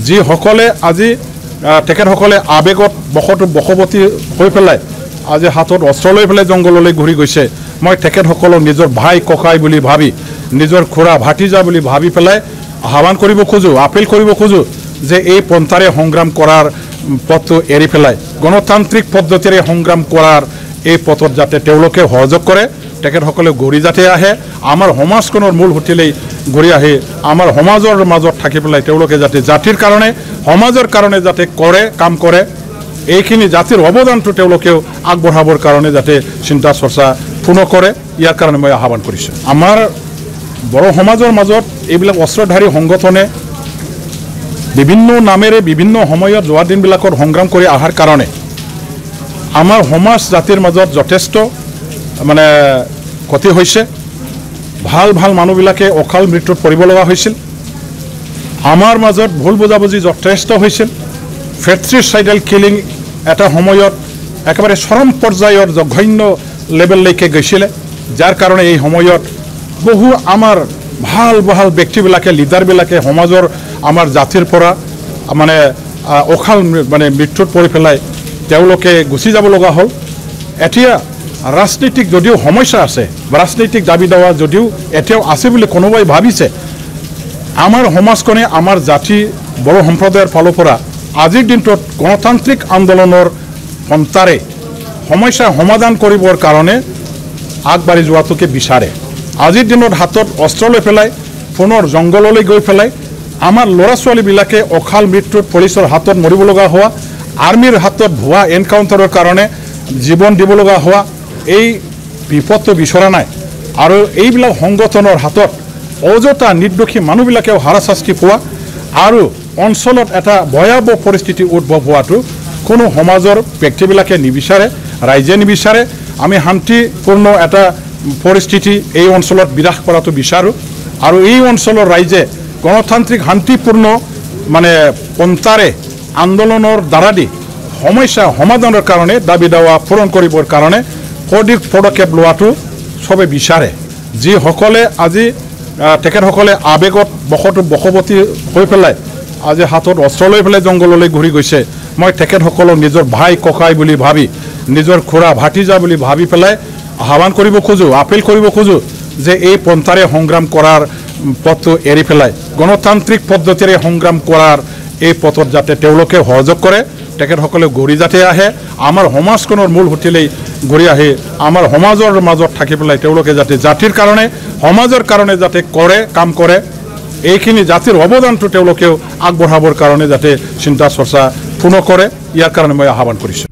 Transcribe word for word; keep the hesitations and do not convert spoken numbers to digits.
যিসকলে আজি তেখেতসকলে আবেগত বশত বশৱতী হৈ পেলাই আজি হাতত অস্ত্ৰ লৈ পেলাই জংঘললৈ ঘূৰি গৈছে মই তেখেতসকলক নিজৰ ভাই ককাই বুলি ভাবি নিজৰ খুৰা ভাতিজা বুলি ভাবি পেলাই আহ্বান কৰিব খোজো আপিল কৰিব খোজো যে এই পন্থাৰে সংগ্ৰাম কৰাৰ পথটো এৰি পেলাই গণতান্ত্ৰিক পদ্ধতিৰে সংগ্ৰাম কৰাৰ এই পথত যাতে তেওঁলোকে সহযোগ কৰে তেখেতসকলে ঘূৰি যাতে আহে আমাৰ সমাজখনৰ মূল হোটেলেই ঘূৰি আহে আমাৰ সমাজৰ মাজত থাকি পেলাই তেওঁলোকে যাতে জাতিৰ কাৰণে সমাজৰ কাৰণে যাতে কৰে কাম কৰে এইখিনি জাতিৰ অৱদানটো তেওঁলোকেও আগবঢ়াবৰ কাৰণে যাতে চিন্তা চৰ্চা পূৰ্ণ কৰে ইয়াৰ কাৰণে মই আহ্বান কৰিছোঁ আমাৰ বড়ো সমাজৰ মাজত এইবিলাক অস্ত্ৰধাৰী সংগঠনে বিভিন্ন নামেৰে বিভিন্ন সময়ত যোৱা দিনবিলাকত সংগ্ৰাম কৰি অহাৰ কাৰণে আমাৰ সমাজ জাতিৰ মাজত যথেষ্ট মানে ক্ষতি হৈছে ভাল ভাল মানুহবিলাকে অকাল মৃত্যুত পৰিব লগা হৈছিল আমাৰ মাজত ভুল বুজাবুজি যথেষ্ট হৈছিল ফেট্ৰিচাইডাল কিলিং এটা সময়ত একেবাৰে চৰম পৰ্যায়ৰ জঘন্য লেভেললৈকে গৈছিলে যাৰ কাৰণে এই সময়ত বহু আমাৰ ভাল ভাল ব্যক্তিবিলাকে লিডাৰবিলাকে সমাজৰ আমাৰ জাতিৰ পৰা মানে অকাল মানে মৃত্যুত পৰি পেলাই তেওঁলোকে গুচি যাব লগা হ'ল এতিয়া ৰাজনৈতিক যদিও সমস্যা আছে ৰাজনৈতিক দাবী দাৱা যদিও এতিয়াও আছে বুলি কোনোবাই ভাবিছে আমাৰ সমাজখনে আমাৰ জাতি বড়ো সম্প্ৰদায়ৰ ফালৰ পৰা আজিৰ দিনটোত গণতান্ত্ৰিক আন্দোলনৰ পন্থাৰে সমস্যা সমাধান কৰিবৰ কাৰণে আগবাঢ়ি যোৱাটোকে বিচাৰে আজিৰ দিনত হাতত অস্ত্ৰ লৈ পেলাই পুনৰ জংঘললৈ গৈ পেলাই আমাৰ ল'ৰা ছোৱালীবিলাকে অকাল মৃত্যুত পুলিচৰ হাতত মৰিব লগা হোৱা আৰ্মিৰ হাতত ভুৱা এনকাউণ্টাৰৰ কাৰণে জীৱন দিব লগা হোৱা এই বিপদটো বিচৰা নাই আৰু এইবিলাক সংগঠনৰ হাতত অযথা নিৰ্দোষী মানুহবিলাকেও হাৰাশাস্তি পোৱা আৰু অঞ্চলত এটা ভয়াৱহ পৰিস্থিতি উদ্ভৱ হোৱাটো কোনো সমাজৰ ব্যক্তিবিলাকে নিবিচাৰে ৰাইজে নিবিচাৰে আমি শান্তিপূৰ্ণ এটা পৰিস্থিতি এই অঞ্চলত বিৰাস কৰাটো বিচাৰোঁ আৰু এই অঞ্চলৰ ৰাইজে গণতান্ত্ৰিক শান্তিপূৰ্ণ মানে পন্থাৰে আন্দোলনৰ দ্বাৰা দি সমস্যা সমাধানৰ কাৰণে দাবী দাৱা পূৰণ কৰিবৰ কাৰণে সঠিক পদক্ষেপ লোৱাটো সবে বিচাৰে যিসকলে আজি তেখেতসকলে আবেগত বশত বশৱতী হৈ পেলাই আজি হাতত অস্ত্ৰ লৈ পেলাই জংঘললৈ ঘূৰি গৈছে মই তেখেতসকলক নিজৰ ভাই ককাই বুলি ভাবি নিজৰ খুৰা ভাতিজা বুলি ভাবি পেলাই আহ্বান কৰিব খোজো আপিল কৰিব খোজো যে এই পন্থাৰে সংগ্ৰাম কৰাৰ পথটো এৰি পেলাই গণতান্ত্ৰিক পদ্ধতিৰে সংগ্ৰাম কৰাৰ এই পথত যাতে তেওঁলোকে সহযোগ কৰে তেখেতসকলে ঘূৰি যাতে আহে আমাৰ সমাজখনৰ মূল হোটেলেই ঘূৰি আহে আমাৰ সমাজৰ মাজত থাকি পেলাই তেওঁলোকে যাতে জাতিৰ কাৰণে সমাজৰ কাৰণে যাতে কৰে কাম কৰে এইখিনি জাতিৰ অৱদানটো তেওঁলোকেও আগবঢ়াবৰ কাৰণে যাতে চিন্তা চৰ্চা পূৰ্ণ কৰে ইয়াৰ কাৰণে মই আহ্বান কৰিছোঁ।